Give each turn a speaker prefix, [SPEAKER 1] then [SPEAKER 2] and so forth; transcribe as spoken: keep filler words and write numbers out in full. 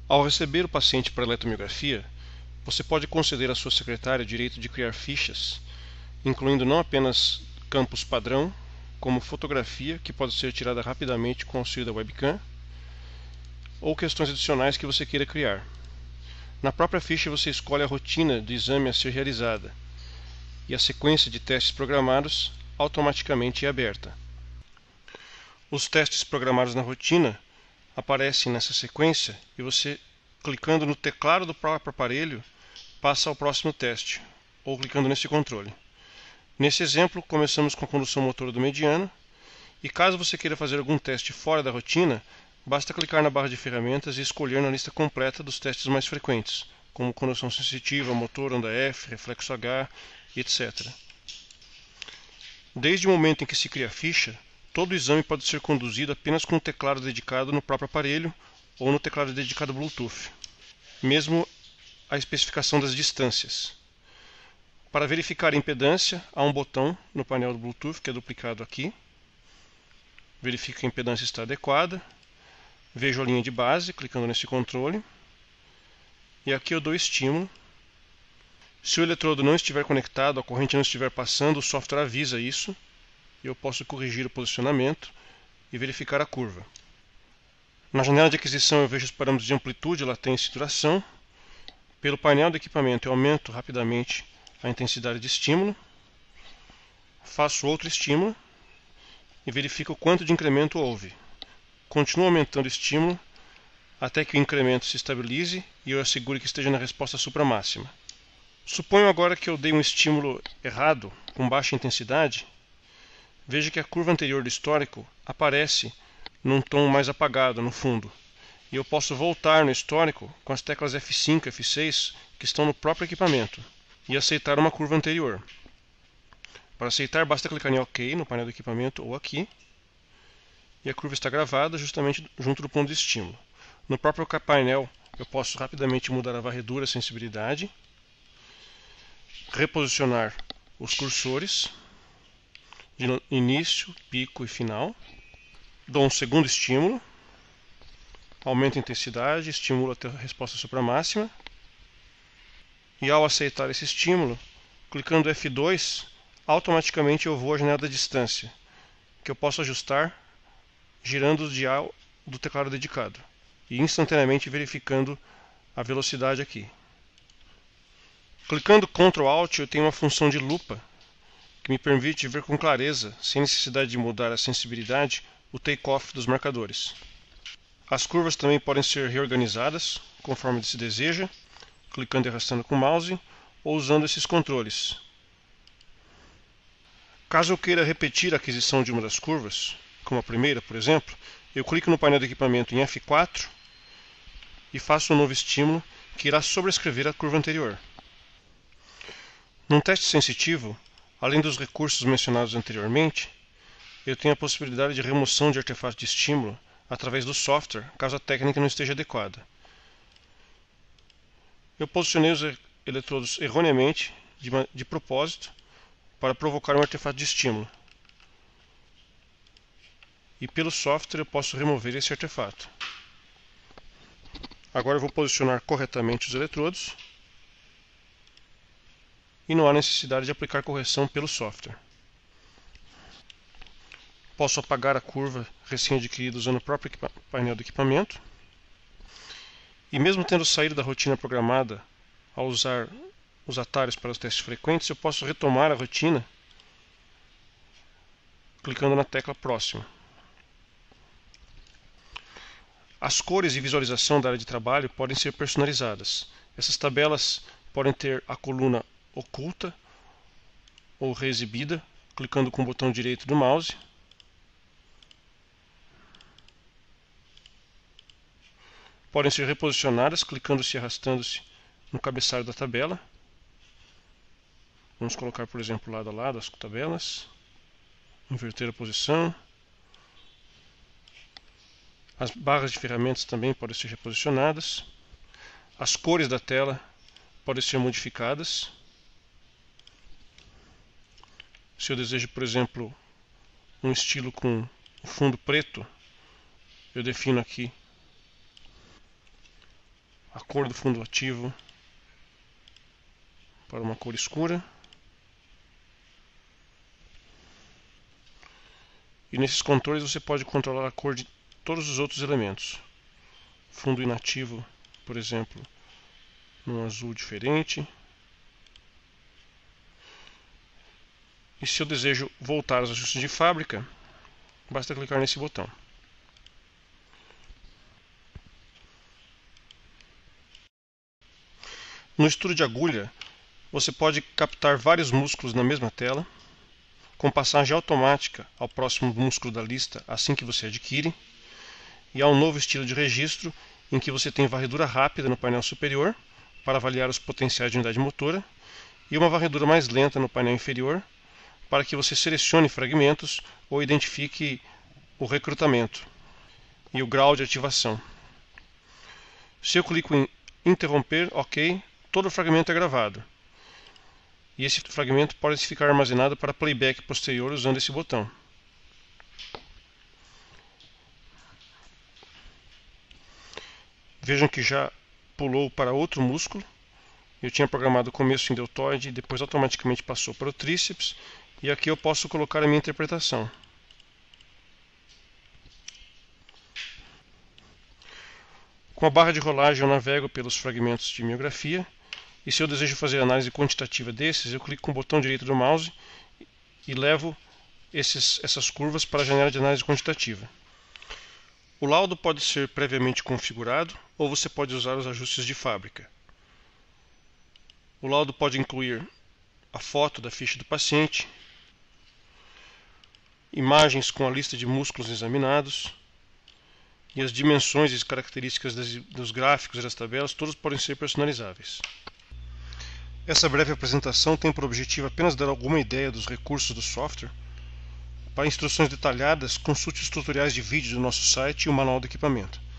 [SPEAKER 1] Ao receber o paciente para eletromiografia, você pode conceder à sua secretária o direito de criar fichas, incluindo não apenas campos padrão, como fotografia, que pode ser tirada rapidamente com o auxílio da webcam, ou questões adicionais que você queira criar. Na própria ficha você escolhe a rotina do exame a ser realizada, e a sequência de testes programados automaticamente é aberta. Os testes programados na rotina aparecem nessa sequência e você, clicando no teclado do próprio aparelho, passa ao próximo teste, ou clicando nesse controle. Nesse exemplo, começamos com a condução motora do mediano, e caso você queira fazer algum teste fora da rotina, basta clicar na barra de ferramentas e escolher na lista completa dos testes mais frequentes, como condução sensitiva, motor, onda F, reflexo H, etcétera. Desde o momento em que se cria a ficha, todo o exame pode ser conduzido apenas com um teclado dedicado no próprio aparelho ou no teclado dedicado Bluetooth, mesmo a especificação das distâncias. Para verificar a impedância, há um botão no painel do Bluetooth que é duplicado aqui. Verifico que a impedância está adequada. Vejo a linha de base, clicando nesse controle. E aqui eu dou estímulo. Se o eletrodo não estiver conectado, a corrente não estiver passando, o software avisa isso. E eu posso corrigir o posicionamento e verificar a curva. Na janela de aquisição eu vejo os parâmetros de amplitude, latência e duração. Pelo painel do equipamento eu aumento rapidamente a intensidade de estímulo, faço outro estímulo e verifico quanto de incremento houve. Continuo aumentando o estímulo até que o incremento se estabilize e eu assegure que esteja na resposta supramáxima. Suponho agora que eu dei um estímulo errado, com baixa intensidade. Veja que a curva anterior do histórico aparece num tom mais apagado no fundo. E eu posso voltar no histórico com as teclas F cinco e F seis que estão no próprio equipamento e aceitar uma curva anterior. Para aceitar, basta clicar em OK no painel do equipamento ou aqui. E a curva está gravada justamente junto do ponto de estímulo. No próprio painel, eu posso rapidamente mudar a varredura, a sensibilidade, reposicionar os cursores de início, pico e final. Dou um segundo estímulo, aumento a intensidade, estimulo até a resposta supramáxima. E ao aceitar esse estímulo, clicando F dois, automaticamente eu vou à janela da distância, que eu posso ajustar girando o dial do teclado dedicado e instantaneamente verificando a velocidade aqui. Clicando control alt eu tenho uma função de lupa que me permite ver com clareza, sem necessidade de mudar a sensibilidade, o take-off dos marcadores. As curvas também podem ser reorganizadas conforme se deseja, clicando e arrastando com o mouse ou usando esses controles. Caso eu queira repetir a aquisição de uma das curvas, como a primeira, por exemplo, eu clico no painel do equipamento em F quatro e faço um novo estímulo que irá sobrescrever a curva anterior. Num teste sensitivo, além dos recursos mencionados anteriormente, eu tenho a possibilidade de remoção de artefatos de estímulo através do software, caso a técnica não esteja adequada. Eu posicionei os eletrodos erroneamente, de, de propósito, para provocar um artefato de estímulo. E pelo software eu posso remover esse artefato. Agora eu vou posicionar corretamente os eletrodos. E não há necessidade de aplicar correção pelo software. Posso apagar a curva recém-adquirida usando o próprio painel do equipamento. E mesmo tendo saído da rotina programada ao usar os atalhos para os testes frequentes, eu posso retomar a rotina clicando na tecla próxima. As cores e visualização da área de trabalho podem ser personalizadas. Essas tabelas podem ter a coluna oculta ou reexibida, clicando com o botão direito do mouse. Podem ser reposicionadas, clicando-se e arrastando-se no cabeçalho da tabela. Vamos colocar, por exemplo, lado a lado as tabelas. Inverter a posição. As barras de ferramentas também podem ser reposicionadas. As cores da tela podem ser modificadas. Se eu desejo, por exemplo, um estilo com fundo preto, eu defino aqui a cor do fundo ativo para uma cor escura. E nesses controles você pode controlar a cor de todos os outros elementos. Fundo inativo, por exemplo, num azul diferente. E se eu desejo voltar aos ajustes de fábrica, basta clicar nesse botão. No estudo de agulha, você pode captar vários músculos na mesma tela, com passagem automática ao próximo músculo da lista assim que você adquire, e há um novo estilo de registro em que você tem varredura rápida no painel superior para avaliar os potenciais de unidade motora e uma varredura mais lenta no painel inferior para que você selecione fragmentos ou identifique o recrutamento e o grau de ativação. Se eu clico em interromper, OK, todo o fragmento é gravado. E esse fragmento pode ficar armazenado para playback posterior usando esse botão. Vejam que já pulou para outro músculo. Eu tinha programado o começo em deltoide, depois automaticamente passou para o tríceps. E aqui eu posso colocar a minha interpretação. Com a barra de rolagem eu navego pelos fragmentos de miografia. E se eu desejo fazer análise quantitativa desses, eu clico com o botão direito do mouse e levo esses, essas curvas para a janela de análise quantitativa. O laudo pode ser previamente configurado ou você pode usar os ajustes de fábrica. O laudo pode incluir a foto da ficha do paciente, imagens com a lista de músculos examinados e as dimensões e características das, dos gráficos e das tabelas, todos podem ser personalizáveis. Essa breve apresentação tem por objetivo apenas dar alguma ideia dos recursos do software. Para instruções detalhadas, consulte os tutoriais de vídeo do nosso site e o manual do equipamento.